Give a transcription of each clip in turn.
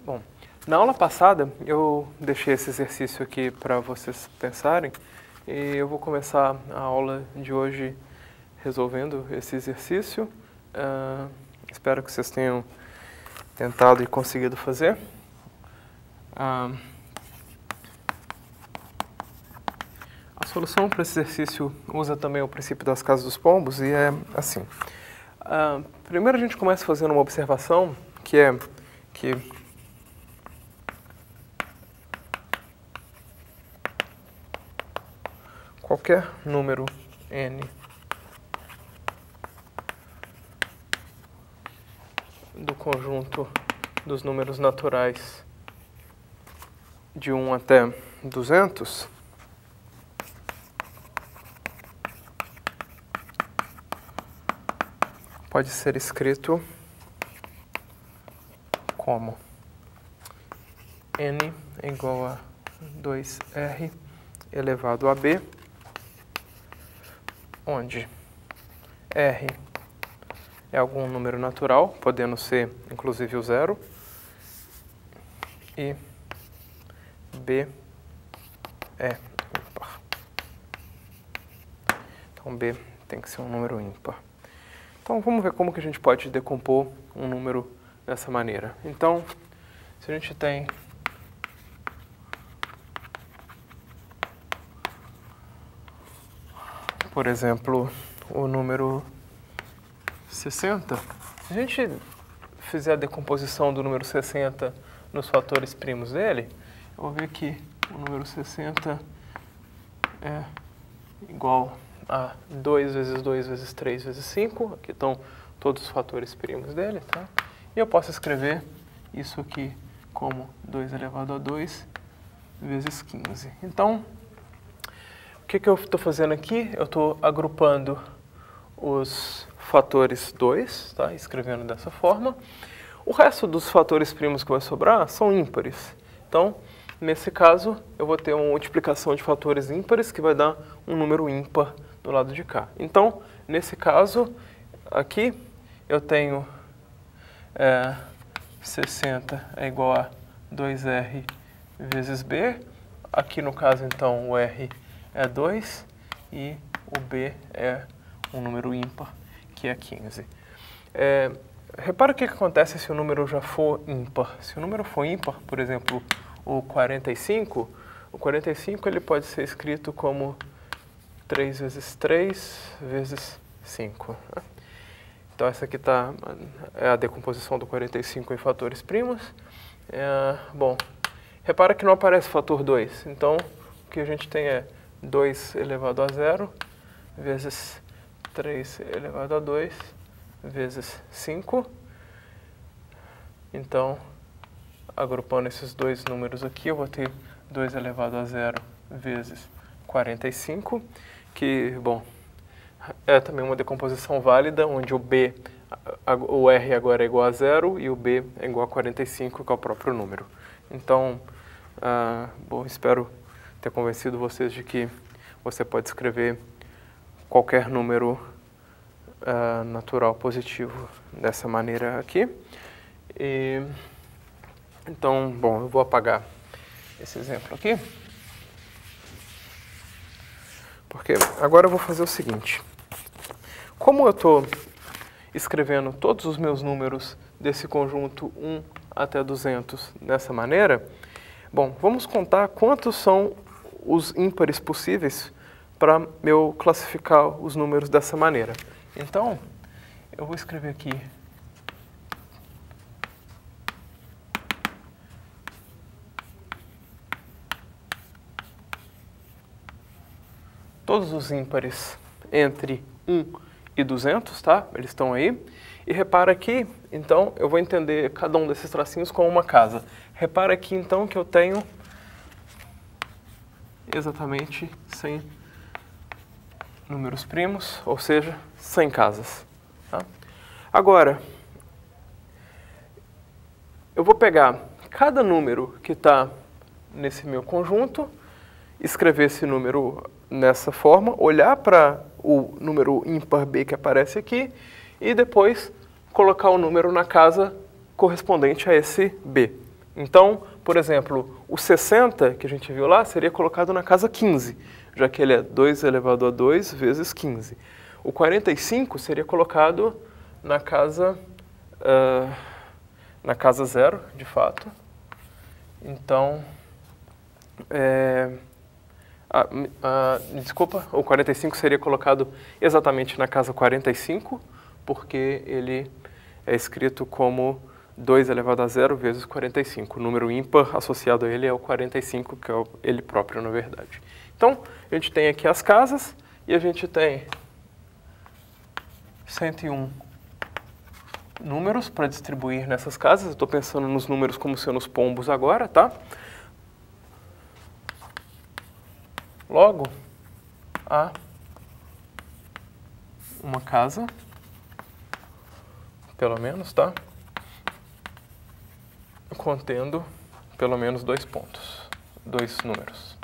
Bom, na aula passada eu deixei esse exercício aqui para vocês pensarem e eu vou começar a aula de hoje resolvendo esse exercício. Espero que vocês tenham tentado e conseguido fazer. A solução para esse exercício usa também o princípio das casas dos pombos e é assim. Primeiro a gente começa fazendo uma observação que é que qualquer número n do conjunto dos números naturais de 1 até 200 pode ser escrito como n é igual a 2r elevado a b, onde r é algum número natural, podendo ser inclusive o zero, e b é ímpar. Então b tem que ser um número ímpar. Então vamos ver como que a gente pode decompor um número dessa maneira. Então, se a gente tem por exemplo, o número 60, se a gente fizer a decomposição do número 60 nos fatores primos dele, eu vou ver que o número 60 é igual a 2 vezes 2 vezes 3 vezes 5. Aqui estão todos os fatores primos dele, tá? E eu posso escrever isso aqui como 2 elevado a 2 vezes 15. Então, o que eu estou fazendo aqui? Eu estou agrupando os fatores 2, tá? Escrevendo dessa forma. O resto dos fatores primos que vai sobrar são ímpares. Então, nesse caso, eu vou ter uma multiplicação de fatores ímpares que vai dar um número ímpar do lado de cá. Então, nesse caso, aqui eu tenho 60 é igual a 2r vezes b. Aqui no caso, então, o r é 2 e o b é um número ímpar, que é 15. Repara o que acontece se o número já for ímpar. Se o número for ímpar, por exemplo, o 45 ele pode ser escrito como 3 vezes 3 vezes 5. Então essa aqui é a decomposição do 45 em fatores primos. Bom, repara que não aparece fator 2. Então o que a gente tem é 2 elevado a 0 vezes 3 elevado a 2 vezes 5. Então, agrupando esses dois números aqui, eu vou ter 2 elevado a 0 vezes 45, que, bom, é também uma decomposição válida, onde o r agora é igual a 0 e o b é igual a 45, que é o próprio número. Então, bom, espero ter convencido vocês de que você pode escrever qualquer número natural positivo dessa maneira aqui. Então, bom, eu vou apagar esse exemplo aqui, porque agora eu vou fazer o seguinte. Como eu estou escrevendo todos os meus números desse conjunto 1 até 200 dessa maneira, bom, vamos contar quantos são os ímpares possíveis para eu classificar os números dessa maneira. Então, eu vou escrever aqui todos os ímpares entre 1 e 200, tá? Eles estão aí. E repara aqui, então, eu vou entender cada um desses tracinhos como uma casa. Repara aqui, então, que eu tenho exatamente 100 números primos, ou seja, 100 casas. Tá? Agora, eu vou pegar cada número que está nesse meu conjunto, escrever esse número nessa forma, olhar para o número ímpar b que aparece aqui e depois colocar o número na casa correspondente a esse b. Então, por exemplo, o 60, que a gente viu lá, seria colocado na casa 15, já que ele é 2 elevado a 2 vezes 15. O 45 seria colocado na casa 0, de fato. Então, desculpa, o 45 seria colocado exatamente na casa 45, porque ele é escrito como 2 elevado a 0 vezes 45. O número ímpar associado a ele é o 45, que é ele próprio, na verdade. Então, a gente tem aqui as casas e a gente tem 101 números para distribuir nessas casas. Eu estou pensando nos números como sendo os pombos agora, tá? Logo, há uma casa, pelo menos, tá? Contendo pelo menos 2 pontos, 2 números.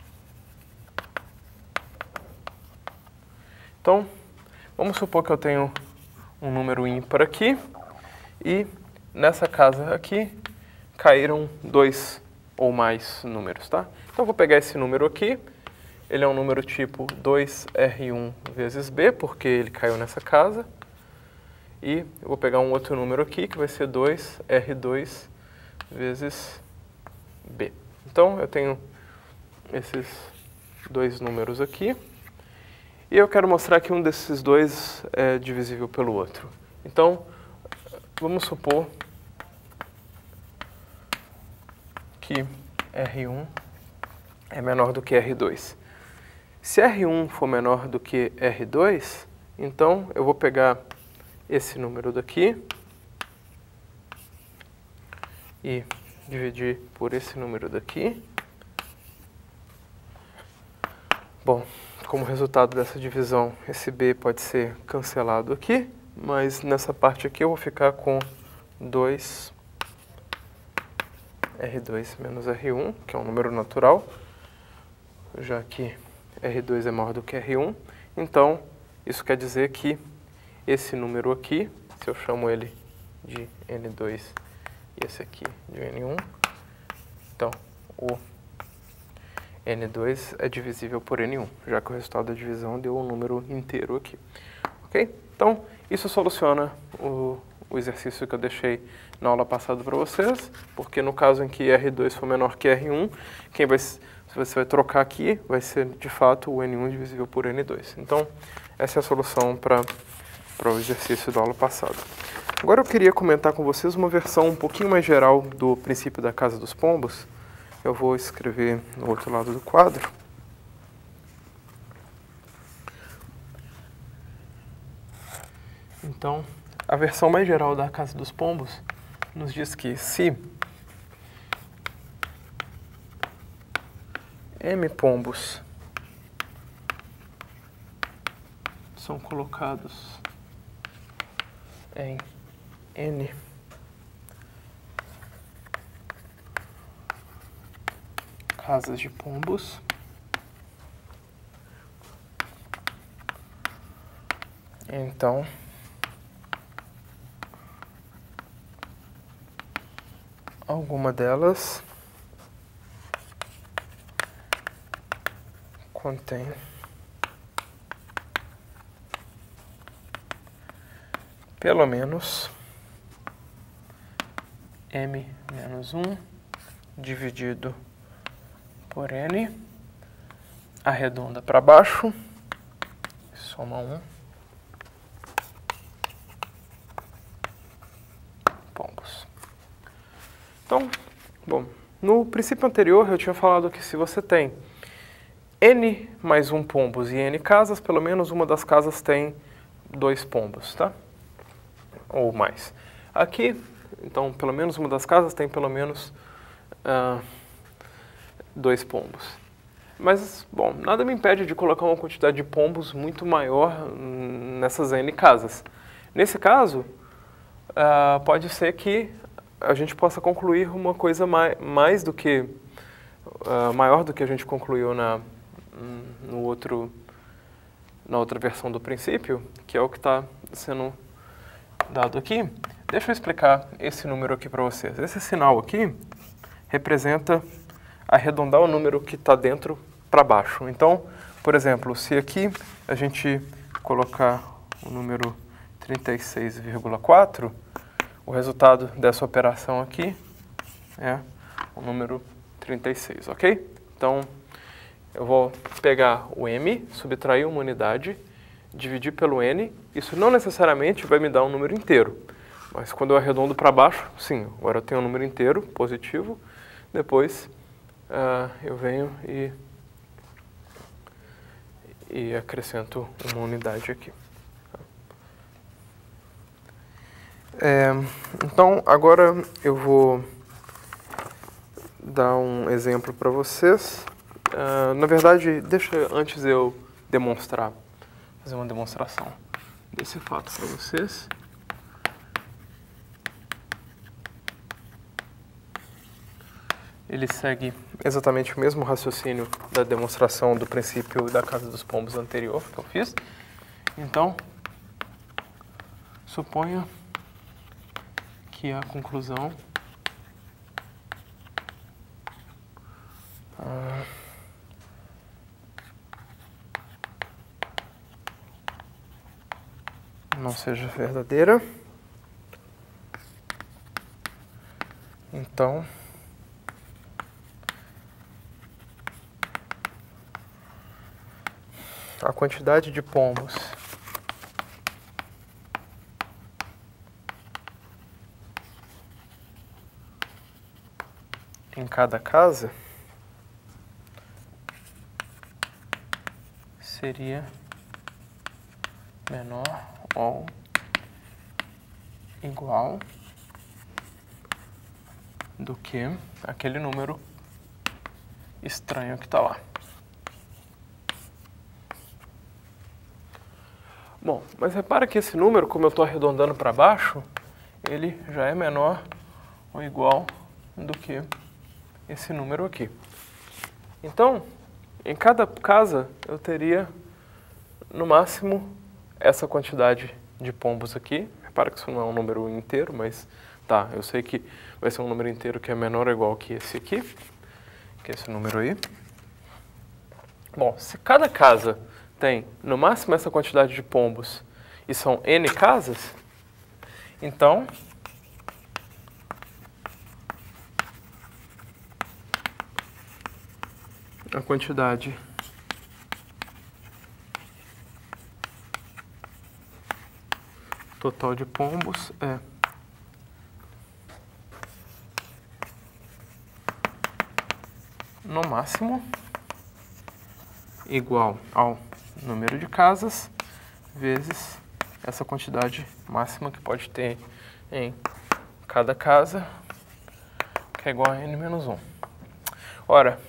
Então, vamos supor que eu tenho um número ímpar aqui e nessa casa aqui caíram 2 ou mais números, tá? Então, eu vou pegar esse número aqui, ele é um número tipo 2R1 vezes B, porque ele caiu nessa casa. E eu vou pegar um outro número aqui, que vai ser 2R2 vezes B. Então, eu tenho esses 2 números aqui. E eu quero mostrar que um desses 2 é divisível pelo outro. Então, vamos supor que R1 é menor do que R2. Se R1 for menor do que R2, então eu vou pegar esse número daqui e dividir por esse número daqui. Bom, como resultado dessa divisão, esse B pode ser cancelado aqui, mas nessa parte aqui eu vou ficar com 2R2 menos R1, que é um número natural, já que R2 é maior do que R1. Então, isso quer dizer que esse número aqui, se eu chamo ele de N2 e esse aqui de N1, então o N2 é divisível por N1, já que o resultado da divisão deu um número inteiro aqui. Ok? Então, isso soluciona o exercício que eu deixei na aula passada para vocês, porque no caso em que R2 for menor que R1, se você vai trocar aqui, vai ser de fato o N1 divisível por N2. Então, essa é a solução para o exercício da aula passada. Agora eu queria comentar com vocês uma versão um pouquinho mais geral do princípio da casa dos pombos. Eu vou escrever no outro lado do quadro. Então, a versão mais geral da casa dos pombos nos diz que se M pombos são colocados em N casas de pombos, então alguma delas contém pelo menos M menos 1 dividido por N, arredonda para baixo, soma 1, pombos. Então, bom, no princípio anterior eu tinha falado que se você tem N mais 1 pombos e N casas, pelo menos uma das casas tem 2 pombos, tá? Ou mais. Aqui, então, pelo menos uma das casas tem pelo menos 2 pombos. Mas, bom, nada me impede de colocar uma quantidade de pombos muito maior nessas N casas. Nesse caso, pode ser que a gente possa concluir uma coisa maior do que a gente concluiu na outra versão do princípio, que é o que está sendo dado aqui. Deixa eu explicar esse número aqui para vocês. Esse sinal aqui representa arredondar o número que está dentro para baixo. Então, por exemplo, se aqui a gente colocar o número 36,4, o resultado dessa operação aqui é o número 36, ok? Então, eu vou pegar o m, subtrair uma unidade, dividir pelo n. Isso não necessariamente vai me dar um número inteiro, mas quando eu arredondo para baixo, sim, agora eu tenho um número inteiro, positivo. Depois eu venho e acrescento uma unidade aqui. Então, agora eu vou dar um exemplo para vocês. Na verdade, deixa antes eu demonstrar, fazer uma demonstração desse fato para vocês. Ele segue exatamente o mesmo raciocínio da demonstração do princípio da casa dos pombos anterior que eu fiz. Então, suponha que a conclusão não seja verdadeira. Então, a quantidade de pombos em cada casa seria menor ou igual do que aquele número estranho que está lá. Bom, mas repara que esse número, como eu estou arredondando para baixo, ele já é menor ou igual do que esse número aqui. Então, em cada casa, eu teria, no máximo, essa quantidade de pombos aqui. Repara que isso não é um número inteiro, mas tá, eu sei que vai ser um número inteiro que é menor ou igual que esse aqui, que é esse número aí. Bom, se cada casa tem, no máximo, essa quantidade de pombos e são n casas, então a quantidade total de pombos é no máximo igual ao número de casas vezes essa quantidade máxima que pode ter em cada casa, que é igual a n menos 1. Ora,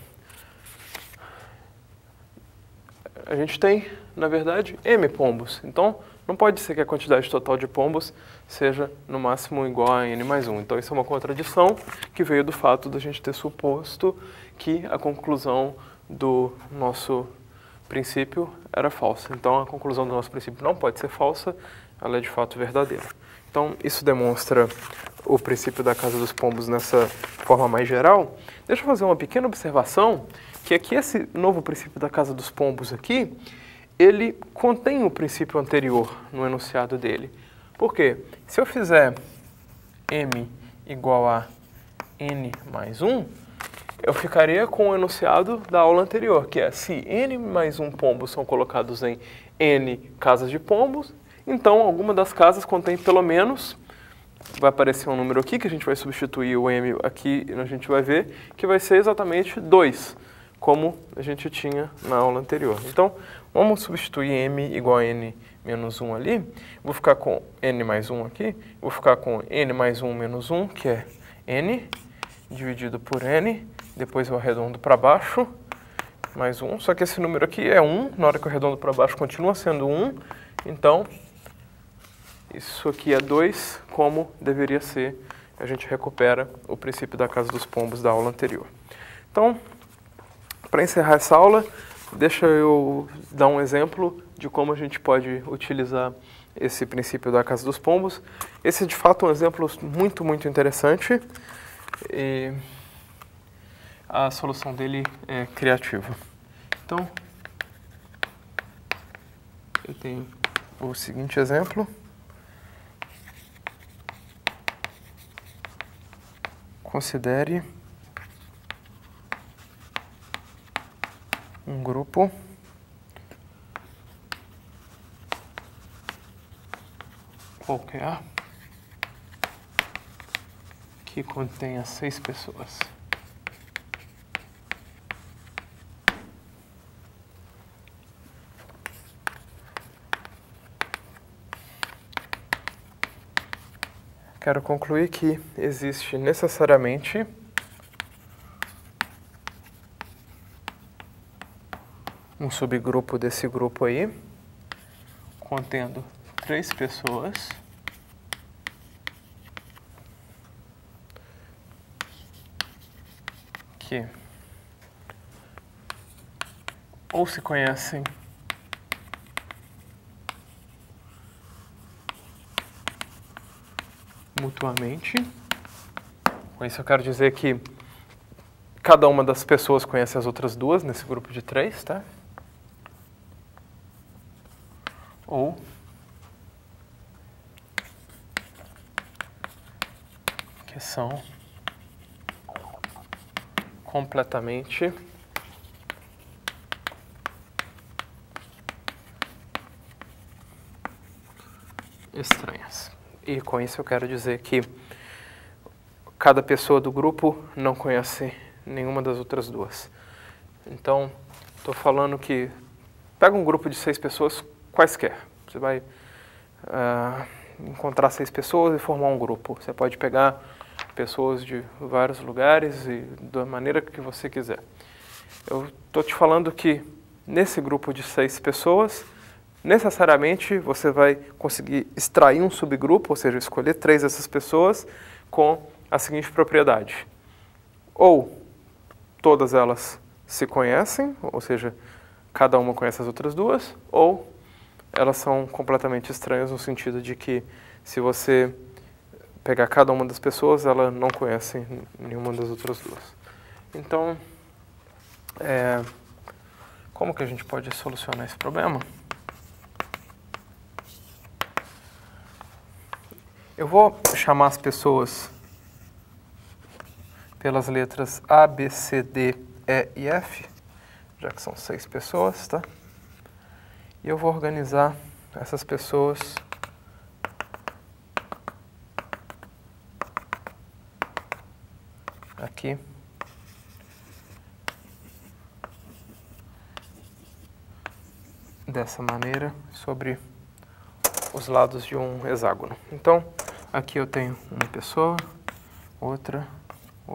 a gente tem, na verdade, m pombos. Então, não pode ser que a quantidade total de pombos seja, no máximo, igual a n mais 1. Então, isso é uma contradição que veio do fato da gente ter suposto que a conclusão do nosso princípio era falsa. Então, a conclusão do nosso princípio não pode ser falsa, ela é de fato verdadeira. Então, isso demonstra o princípio da casa dos pombos nessa forma mais geral. Deixa eu fazer uma pequena observação, que aqui esse novo princípio da casa dos pombos aqui, ele contém o princípio anterior no enunciado dele. Por quê? Se eu fizer m igual a n mais 1, eu ficaria com o enunciado da aula anterior, que é se n mais 1 pombos são colocados em n casas de pombos, então alguma das casas contém pelo menos, vai aparecer um número aqui, que a gente vai substituir o m aqui e a gente vai ver, que vai ser exatamente 2, como a gente tinha na aula anterior. Então, vamos substituir m igual a n menos 1 ali, vou ficar com n mais 1 aqui, vou ficar com n mais 1 menos 1, que é n, dividido por n, depois eu arredondo para baixo, mais 1, só que esse número aqui é 1, na hora que eu arredondo para baixo continua sendo 1, então isso aqui é 2, como deveria ser, a gente recupera o princípio da casa dos pombos da aula anterior. Então, para encerrar essa aula, deixa eu dar um exemplo de como a gente pode utilizar esse princípio da casa dos pombos. Esse é de fato um exemplo muito, muito interessante. a solução dele é criativa. Então, eu tenho o seguinte exemplo. Considere um grupo qualquer que contenha 6 pessoas. Quero concluir que existe necessariamente um subgrupo desse grupo aí, contendo 3 pessoas que ou se conhecem mutuamente. Com isso eu quero dizer que cada uma das pessoas conhece as outras duas nesse grupo de 3, tá? Ou que são completamente estranhas. E com isso eu quero dizer que cada pessoa do grupo não conhece nenhuma das outras duas. Então, estou falando que pega um grupo de 6 pessoas quaisquer. Você vai encontrar 6 pessoas e formar um grupo. Você pode pegar pessoas de vários lugares e da maneira que você quiser. Eu estou te falando que nesse grupo de 6 pessoas, necessariamente você vai conseguir extrair um subgrupo, ou seja, escolher 3 dessas pessoas com a seguinte propriedade. Ou todas elas se conhecem, ou seja, cada uma conhece as outras duas, ou elas são completamente estranhas no sentido de que se você pegar cada uma das pessoas, ela não conhece nenhuma das outras duas. Então, como que a gente pode solucionar esse problema? Eu vou chamar as pessoas pelas letras A, B, C, D, E e F, já que são 6 pessoas, tá? E eu vou organizar essas pessoas aqui dessa maneira sobre os lados de um hexágono. Então, aqui eu tenho uma pessoa, outra e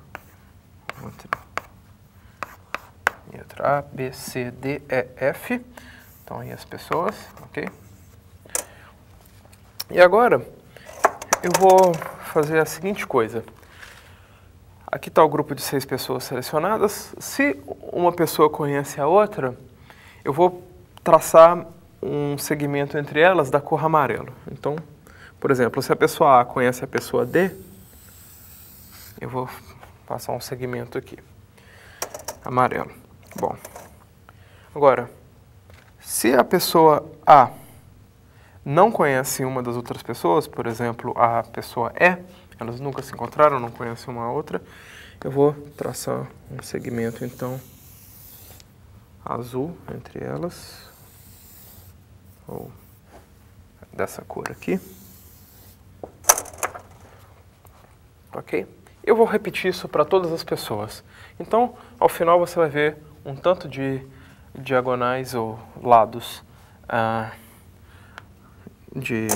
outra. A, B, C, D, E, F. Então, aí as pessoas, ok? E agora, eu vou fazer a seguinte coisa. Aqui está o grupo de 6 pessoas selecionadas. Se uma pessoa conhece a outra, eu vou traçar um segmento entre elas da cor amarelo. Então, por exemplo, se a pessoa A conhece a pessoa D, eu vou passar um segmento aqui, amarelo. Bom, agora, se a pessoa A não conhece uma das outras pessoas, por exemplo, a pessoa E, elas nunca se encontraram, não conhecem uma a outra, eu vou traçar um segmento, então, azul entre elas, ou dessa cor aqui. Ok? Eu vou repetir isso para todas as pessoas. Então, ao final você vai ver um tanto de diagonais ou lados de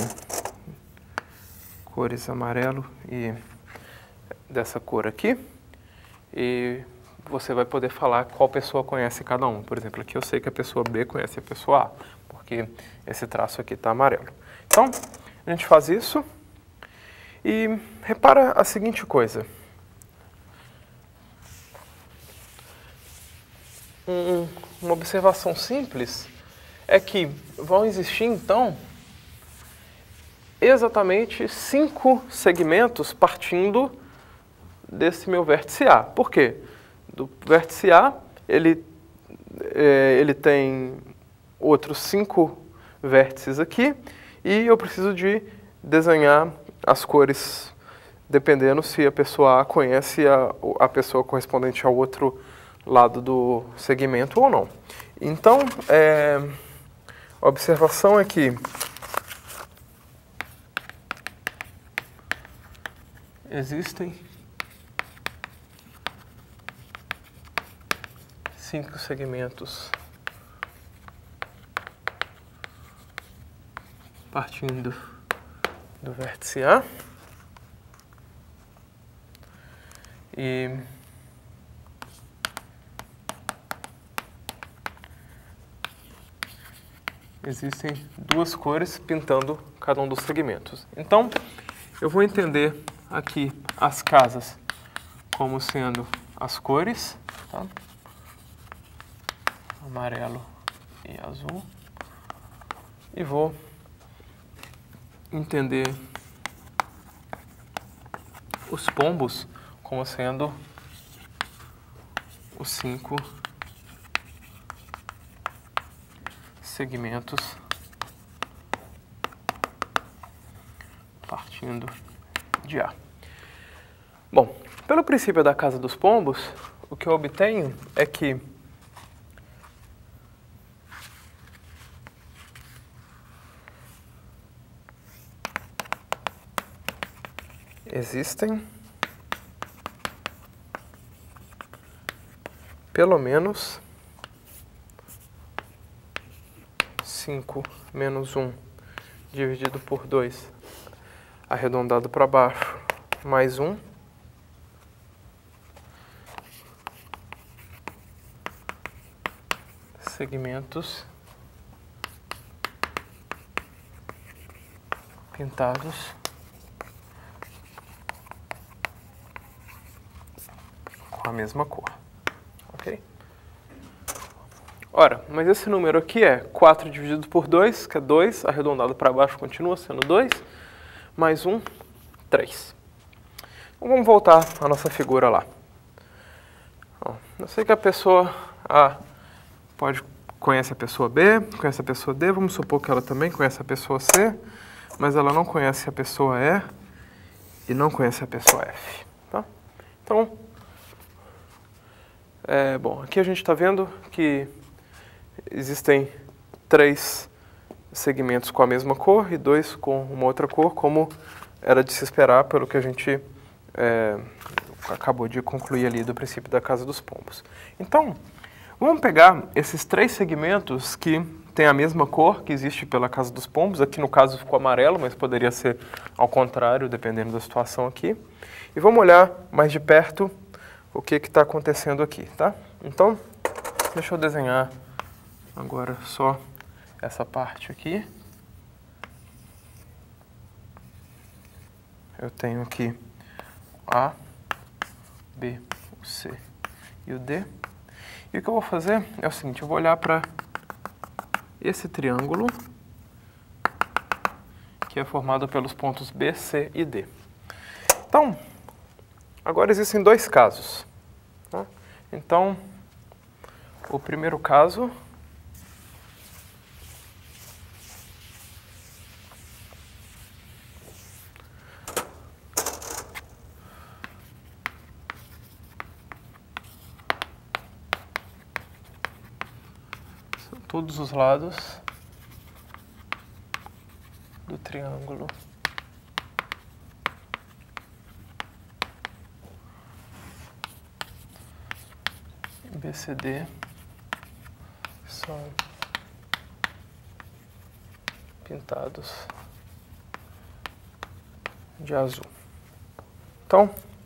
cores amarelo e dessa cor aqui. E você vai poder falar qual pessoa conhece cada um. Por exemplo, aqui eu sei que a pessoa B conhece a pessoa A, porque esse traço aqui está amarelo. Então, a gente faz isso e repara a seguinte coisa. Uma observação simples é que vão existir, então, exatamente 5 segmentos partindo desse meu vértice A. Por quê? do vértice A, ele tem outros 5 vértices aqui, e eu preciso de desenhar as cores dependendo se a pessoa A conhece a pessoa correspondente ao outro lado do segmento ou não. Então, a observação é que existem 5 segmentos partindo do vértice A e existem 2 cores pintando cada um dos segmentos. Então, eu vou entender aqui as casas como sendo as cores, tá? Amarelo e azul, e vou entender os pombos como sendo os 5 segmentos partindo de A. Bom, pelo princípio da casa dos pombos, o que eu obtenho é que existem pelo menos 5 menos 1 dividido por 2, arredondado para baixo, mais 1, segmentos pintados com a mesma cor, ok? Ora, mas esse número aqui é 4 dividido por 2, que é 2, arredondado para baixo continua sendo 2, mais 1, 3. Então vamos voltar à nossa figura lá. Eu sei que a pessoa A conhece a pessoa B, conhece a pessoa D, vamos supor que ela também conhece a pessoa C, mas ela não conhece a pessoa E e não conhece a pessoa F. Tá? Então, bom, aqui a gente está vendo que existem 3 segmentos com a mesma cor e 2 com uma outra cor, como era de se esperar pelo que a gente acabou de concluir ali do princípio da casa dos pombos. Então, vamos pegar esses 3 segmentos que têm a mesma cor que existe pela casa dos pombos. Aqui no caso ficou amarelo, mas poderia ser ao contrário, dependendo da situação aqui. E vamos olhar mais de perto o que está acontecendo aqui, tá? Então, deixa eu desenhar agora só essa parte aqui. Eu tenho aqui A, B, o C e o D. E o que eu vou fazer é o seguinte, eu vou olhar para esse triângulo, que é formado pelos pontos B, C e D. Então, agora existem 2 casos. Tá? Então, o primeiro caso são todos os lados do triângulo BCD são pintados de azul. Então,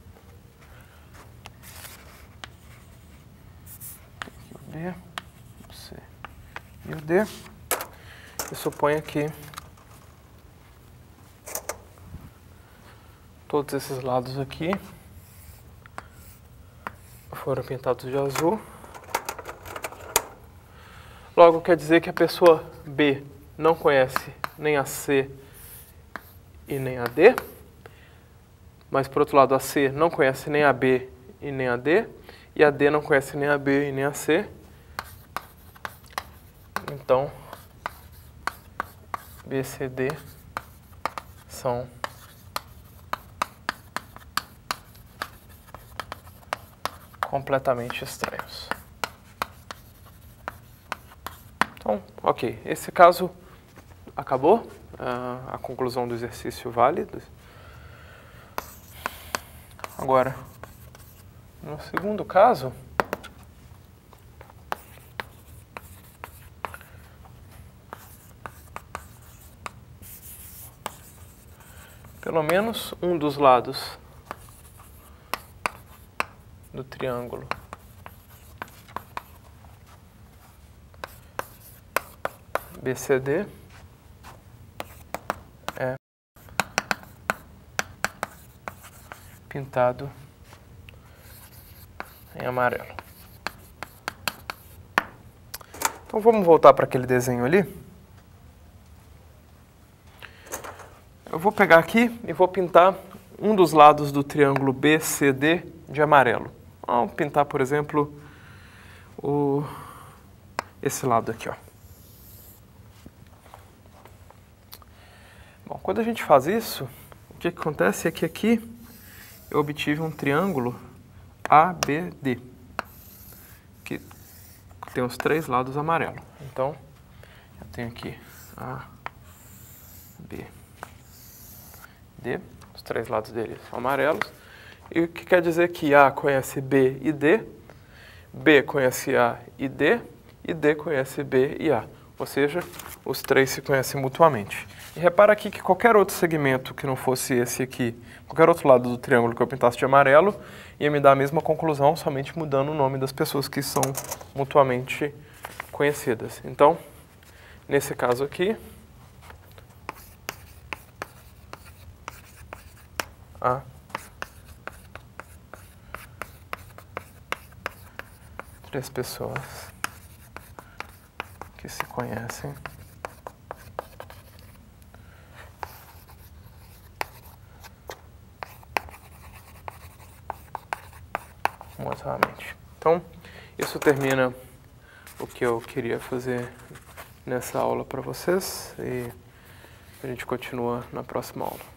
aqui o B, o C e o D. E suponha que todos esses lados aqui foram pintados de azul. Logo, quer dizer que a pessoa B não conhece nem a C e nem a D, mas, por outro lado, a C não conhece nem a B e nem a D, e a D não conhece nem a B e nem a C. Então, B, C, D são completamente estranhos. Então, ok, esse caso acabou, a conclusão do exercício válido. Agora, no segundo caso, pelo menos um dos lados do triângulo BCD é pintado em amarelo. Então vamos voltar para aquele desenho ali. Eu vou pegar aqui e vou pintar um dos lados do triângulo BCD de amarelo. Vamos pintar, por exemplo, esse lado aqui, ó. Bom, quando a gente faz isso, o que acontece é que aqui eu obtive um triângulo ABD, que tem os três lados amarelos. Então, eu tenho aqui A, B, D, os três lados dele são amarelos. E o que quer dizer que A conhece B e D, B conhece A e D conhece B e A. Ou seja, os três se conhecem mutuamente. E repara aqui que qualquer outro segmento que não fosse esse aqui, qualquer outro lado do triângulo que eu pintasse de amarelo, ia me dar a mesma conclusão, somente mudando o nome das pessoas que são mutuamente conhecidas. Então, nesse caso aqui, há três pessoas que se conhecem mutuamente. Então, isso termina o que eu queria fazer nessa aula para vocês e a gente continua na próxima aula.